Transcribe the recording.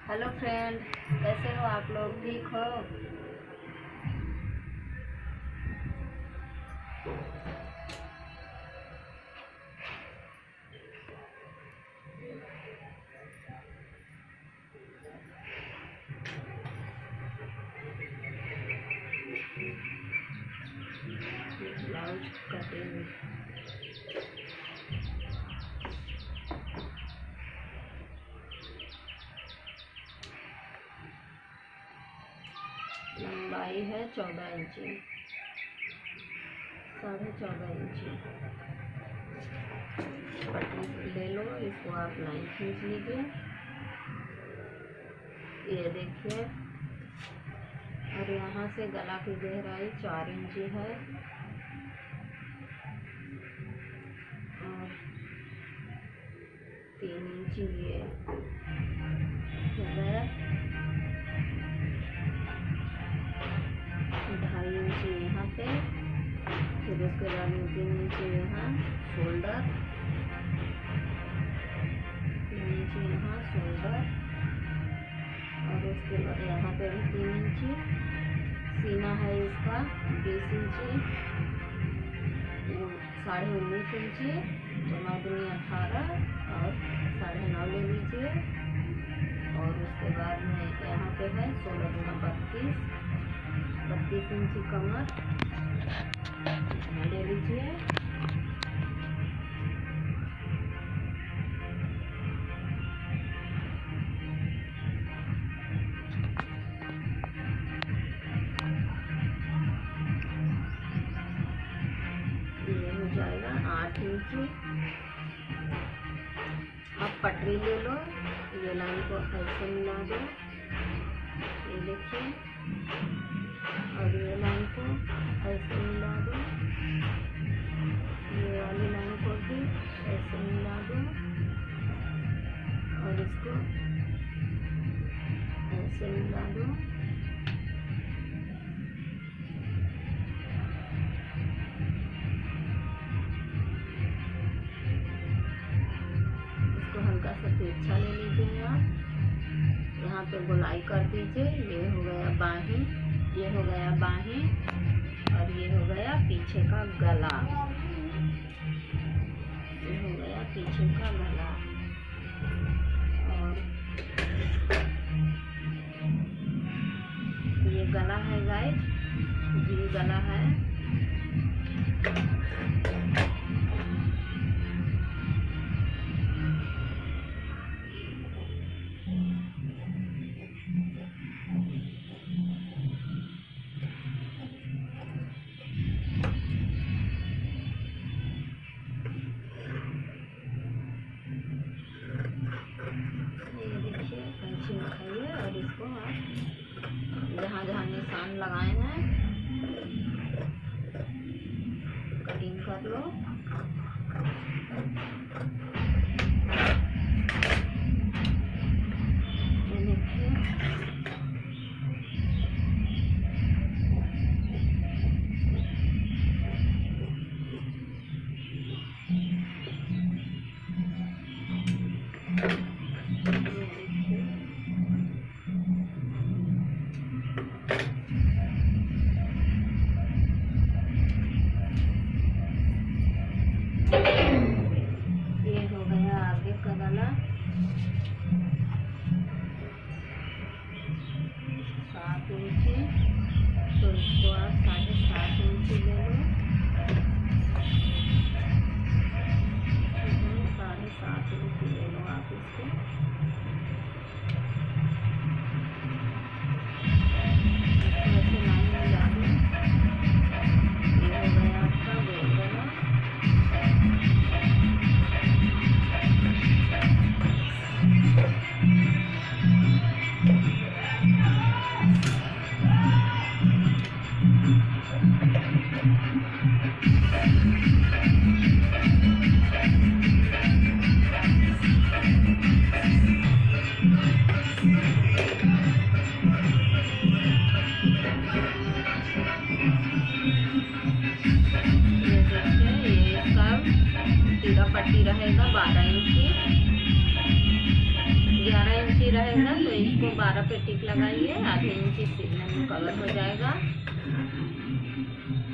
Hello friend, कैसे हो आप लोग? ठीक हो? ब्लाउज कटिंग लंबाई है 14 इंची, 14.5 इंची। पट्टी ले लो, इसको आप लाइन खींच लीजिए। ये देखिए, और यहाँ से गला की गहराई 4 इंची है और 3 इंची ये हो गया। 2.5 इंची यहाँ पे, फिर उसके बाद 3 इंची यहाँ शोल्डर, 3 इंची यहाँ शोल्डर, और उसके बाद यहाँ पे भी 3 इंची। सीना है इसका 20 इंची, 19.5 इंची, तो 9 दूनी 18 और 9.5 ले लीजिए। और उसके बाद में यहाँ पे है 16 दूना 32 इंची कमर ले लीजिए। ये हो जाएगा 8 इंची। अब पटरी ले लो, ये लाइन को ऐसे मिला दो, ये देखिए, और ये लाइन को ऐसे मिला दो, ये वाली लाइन को भी ऐसे मिला दो, और इसको ऐसे मिला दो। इसको हल्का सा तिरछा ले लीजिए आप, यहाँ पे गोलाई कर दीजिए। ये हो गया बाहें, ये हो गया बाहें, और ये हो गया पीछे का गला, ये हो गया पीछे का गला। और ये गला है गाइस, ये गला है। उठाइए और इसको आप जहाँ जहाँ निशान लगाए हैं कटिंग कर लो। ये देखिए, ये हो गया आगे का गला। 7 इंची, तो इसको आप 7.5 इंची ले लो। 7.5 इंची ले लो आप इसको। ऐसे लाइन मिला दो। ये हो गया आपका गोल गला। पट्टी रहेगा 12 इंची, 11 इंची रहेगा। रहेगा तो इसको 12 पे टिक लगाइए, आधे इंच सिलने में कवर हो जाएगा।